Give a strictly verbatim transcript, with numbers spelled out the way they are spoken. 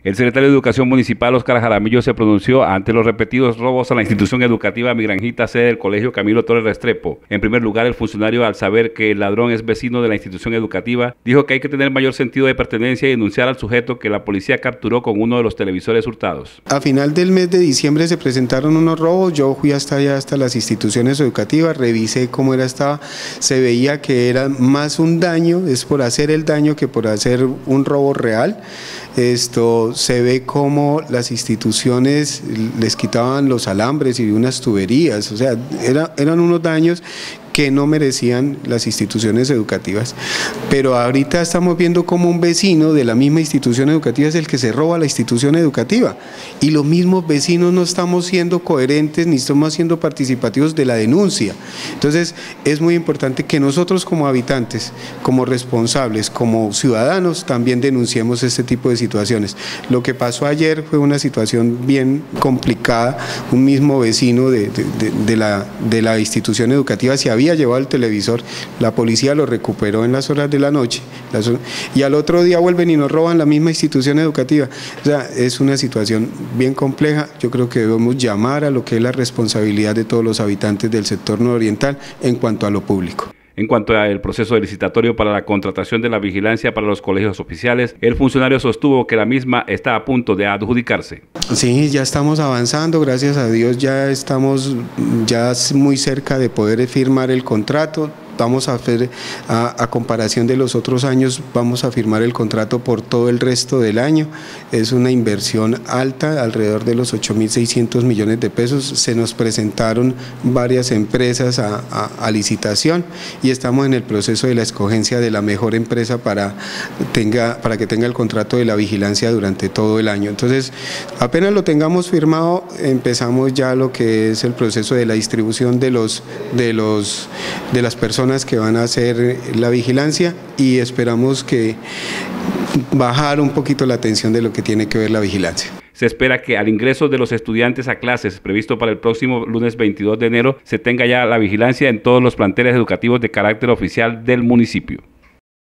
El secretario de Educación Municipal, Óscar Jaramillo, se pronunció ante los repetidos robos a la institución educativa Mi Granjita, sede del Colegio Camilo Torres Restrepo. En primer lugar, el funcionario, al saber que el ladrón es vecino de la institución educativa, dijo que hay que tener mayor sentido de pertenencia y denunciar al sujeto que la policía capturó con uno de los televisores hurtados. A final del mes de diciembre se presentaron unos robos, yo fui hasta allá, hasta las instituciones educativas, revisé cómo era estaba, se veía que era más un daño, es por hacer el daño que por hacer un robo real. Esto se ve como las instituciones les quitaban los alambres y unas tuberías, o sea, era, eran unos daños que no merecían las instituciones educativas, pero ahorita estamos viendo como un vecino de la misma institución educativa es el que se roba la institución educativa, y los mismos vecinos no estamos siendo coherentes ni estamos siendo participativos de la denuncia. Entonces es muy importante que nosotros como habitantes, como responsables, como ciudadanos, también denunciemos este tipo de situaciones. Lo que pasó ayer fue una situación bien complicada, un mismo vecino de, de, de, de, la, de la institución educativa se había había llevado el televisor, la policía lo recuperó en las horas de la noche las, y al otro día vuelven y nos roban la misma institución educativa. O sea, es una situación bien compleja. Yo creo que debemos llamar a lo que es la responsabilidad de todos los habitantes del sector nororiental en cuanto a lo público. En cuanto al proceso licitatorio para la contratación de la vigilancia para los colegios oficiales, el funcionario sostuvo que la misma está a punto de adjudicarse. Sí, ya estamos avanzando, gracias a Dios ya estamos ya muy cerca de poder firmar el contrato. Vamos a hacer, a, a comparación de los otros años, vamos a firmar el contrato por todo el resto del año. Es una inversión alta, alrededor de los ocho mil seiscientos millones de pesos. Se nos presentaron varias empresas a, a, a licitación y estamos en el proceso de la escogencia de la mejor empresa para, tenga, para que tenga el contrato de la vigilancia durante todo el año. Entonces, apenas lo tengamos firmado, empezamos ya lo que es el proceso de la distribución de, los, de, los, de las personas que van a hacer la vigilancia, y esperamos que bajar un poquito la atención de lo que tiene que ver la vigilancia. Se espera que al ingreso de los estudiantes a clases previsto para el próximo lunes veintidós de enero se tenga ya la vigilancia en todos los planteles educativos de carácter oficial del municipio.